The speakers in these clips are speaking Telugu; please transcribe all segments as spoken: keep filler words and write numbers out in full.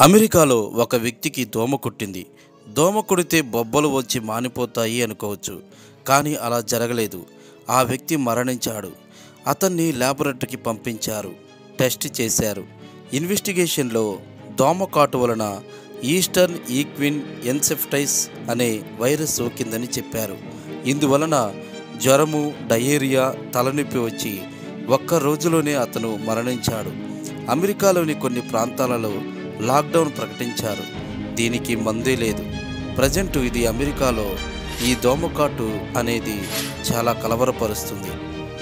అమెరికాలో ఒక వ్యక్తికి దోమ కుట్టింది. దోమ కుడితే బొబ్బలు వచ్చి మానిపోతాయి అనుకోవచ్చు, కానీ అలా జరగలేదు. ఆ వ్యక్తి మరణించాడు. అతన్ని ల్యాబొరేటరీకి పంపించారు. టెస్ట్ చేశారు. ఇన్వెస్టిగేషన్లో దోమ కాటు వలన ఈస్టర్న్ ఈక్విన్ ఎన్సెఫటైటిస్ అనే వైరస్ సోకిందని చెప్పారు. ఇందువలన జ్వరము, డయేరియా, తలనొప్పి వచ్చి ఒక్క రోజులోనే అతను మరణించాడు. అమెరికాలోని కొన్ని ప్రాంతాలలో లాక్డౌన్ ప్రకటించారు. దీనికి మందే లేదు. ప్రజెంట్ ఇది అమెరికాలో ఈ దోమకాటు అనేది చాలా కలవరపరుస్తుంది.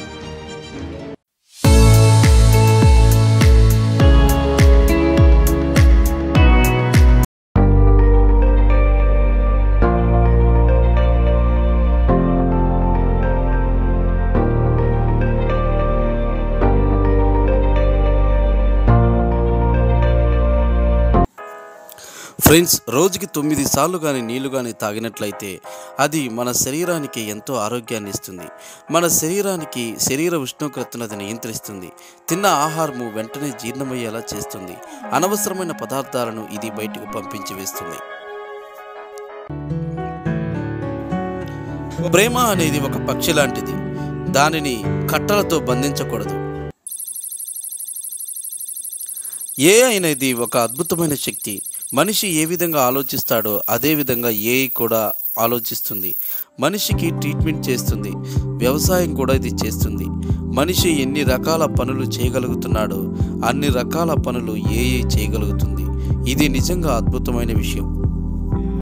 ఫ్రెండ్స్, రోజుకి తొమ్మిది సార్లు కానీ నీళ్లు కానీ తాగినట్లయితే అది మన శరీరానికి ఎంతో ఆరోగ్యాన్ని ఇస్తుంది. మన శరీరానికి శరీర ఉష్ణోగ్రతను అది నియంత్రిస్తుంది. తిన్న ఆహారము వెంటనే జీర్ణమయ్యేలా చేస్తుంది. అనవసరమైన పదార్థాలను ఇది బయటకు పంపించి వేస్తుంది. ప్రేమ అనేది ఒక పక్షి లాంటిది. దానిని కట్టలతో బంధించకూడదు. ఏఐ అనేది ఒక అద్భుతమైన శక్తి. మనిషి ఏ విధంగా ఆలోచిస్తాడో అదే విధంగా ఏఐ కూడా ఆలోచిస్తుంది. మనిషికి ట్రీట్మెంట్ చేస్తుంది. వ్యవసాయం కూడా ఇది చేస్తుంది. మనిషి ఎన్ని రకాల పనులు చేయగలుగుతున్నాడో అన్ని రకాల పనులు ఏఐ చేయగలుగుతుంది. ఇది నిజంగా అద్భుతమైన విషయం.